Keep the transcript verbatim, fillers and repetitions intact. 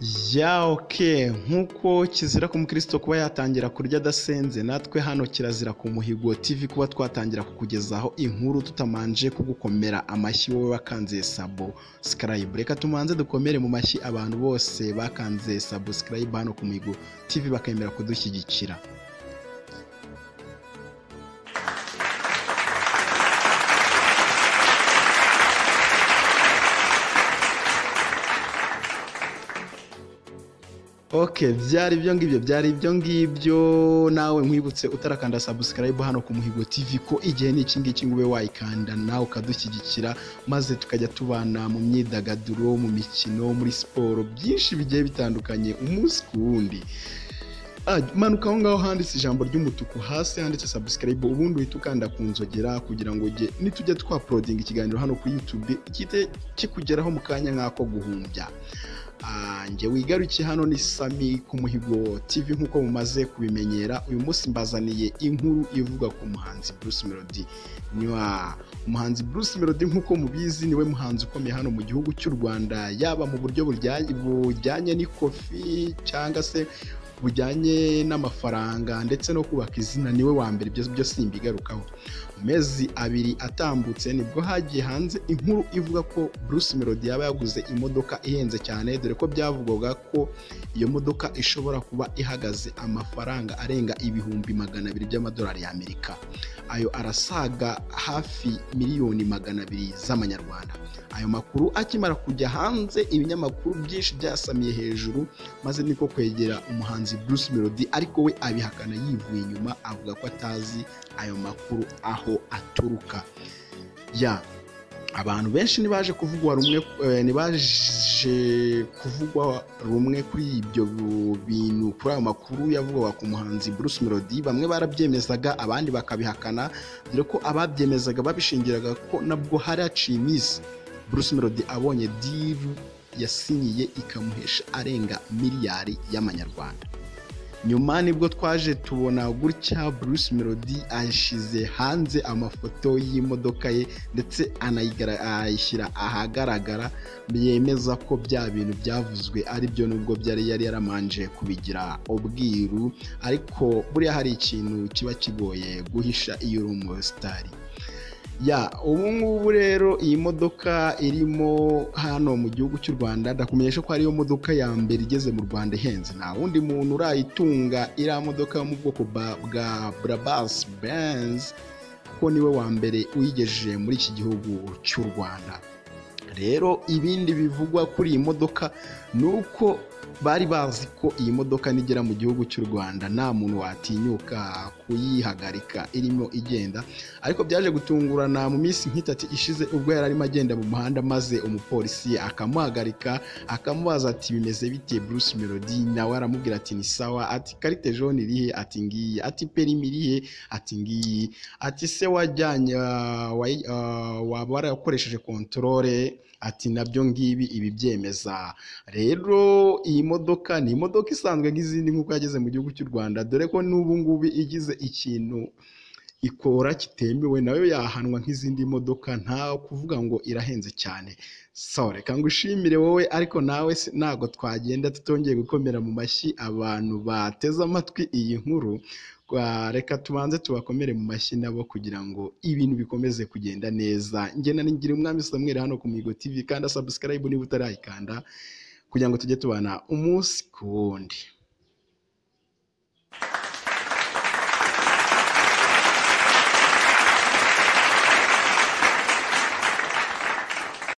Ya okay, nkuko kizira ku mukristo kuba yatangira kurya adasenze, natwe hano kirazira ku Muhigo T V kuba twatangira kukugezaho inkuru tutamanje kugukomera amashyi wowe wakanze subscribe. Reka tumanze dukomere mu mashyi abantu bose bakanze subscribe hano ku Muhigo T V bakemera kudushyigikira. Okay, byari ibyo ngibyo byari ibyo ngibyo nawe nkwibutse utarakanda subscribe hano ku Muhigo T V ko igihe ni iki ngiki ngube wayikanda nawe ukadushyigikira maze tukajya tubana mu myidagaduro, mu mikino, muri siporo byinshi bigiye bitandukanye umunsi ku wundi. Ah, manuka aho ngaho handitse ijambo ry'umutuku hasi handitse subscribe, ubundi uhita ukanda ku nzogera kugira ngo ujye nitujya twa-uploading ikiganiro hano ku YouTube kite kikugeraho mu kanya nk'ako guhumbya. Ah, nge wigarukiye hano ni Sami ku Muhigo T V nkuko mumaze kubimenyera. Uyu munsi mbazaniye inkuru ivuga ku muhanzi Bruce Melody. Niwa umuhanzi Bruce Melody nkuko mubizi niwe muhanzi ukomeye hano mu gihugu cy'u Rwanda, yaba mu buryo bujyanye n'ikofi cyangwa se bujyanye n'amafaranga ndetse no kubaka izina, niwe wa mbere. Ibyo byo simbigarukaho. Mezi abiri atambutse nibwo hagiye hanze inkuru ivuga ko Bruce Melody yaba yaguze imodoka ihenze cyane, dore ko byavugwaga ko iyo modoka ishobora kuba ihagaze amafaranga arenga ibihumbi magana abiri by'amadolari y'Amerika. Ayo arasaga hafi miliyoni magana abiri z'amanyarwanda. Ayo makuru akimara kujya hanze, ibinyamakuru byinshi byasamiye hejuru, maze niko kwegera umuhanzi Bruce Melody, ariko we abihakana yivuye inyuma, avuga ko atazi ayo makuru aho aturuka. Ya abantu benshi nibaje kuvugwa rumwe nibaje kuvugwa rumwe kuri ibyo bintu, kuri ayo makuru yavugwa ku muhanzi Bruce Melody. Bamwe barabyemezaga abandi bakabihakana, dore ko ababyemezaga babishingiraga ko nabwo hari aciye iminsi Bruce Melody abonye deal yasinyiye ikamuhesha arenga miliyari y'amanyarwanda. Nyuma nibwo twaje tubona gutya Bruce Melody ashize hanze amafoto y'imodoka ye ndetse anayishyira ahagaragara, yemeza ko bya bintu byavuzwe ari byo, nubwo byari yari yaramanje kubigira ubwiru. Ariko buriya hari ikintu kiba kigoye guhisha iyo uri umusitari. Ya ubu ngubu rero iyi modoka irimo hano mu gihugu cy'u Rwanda, ndakumenyesha ko ariyo modoka ya mbere igeze mu Rwanda ihenze. Nta wundi muntu urayitunga iriya modoka yo mu bwoko bwa Brabus Benz, kuko niwe wa mbere uyigejeje muri iki gihugu cy'u Rwanda. Rero ibindi bivugwa kuri iyi modoka ni uko bari bazi ko iyi modoka nigera mu gihugu cy'u Rwanda nta muntu watinyuka kuyihagarika irimo igenda, ariko byaje gutungurana mu minsi nk'itatu ishize ubwo yari arimo agenda mu muhanda, maze umupolisi akamuhagarika akamubaza ati bimeze bite Bruce Melody, nawe aramubwira ati ni sawa, ati karite jaune irihe, ati ngiyi, ati perimi irihe, ati ngiyi, ati se wajyanye waba warakoresheje controle, ati nabyo ngibi ibi byemeza. Rero iyi modoka ni imodoka isanzwe nk'izindi nk'uko yageze mu gihugu cy'u Rwanda, dore ko n'ubu ngubu igize ikintu ikora kitemewe nayo yahanwa nk'izindi modoka, nta kuvuga ngo irahenze cyane. So reka ngushimire wowe, ariko nawe ntago twagenda tutongeye gukomera mu mashyi abantu bateze amatwi iyi nkuru. Reka tubanze tubakomere mu mashyi nabo kugira ngo ibintu bikomeze kugenda neza. Njye na Ngira umwami Samuel hano ku Muhigo T V, kanda subscribe niba utarayikanda kugira ngo tujye tubana umunsi ku wundi.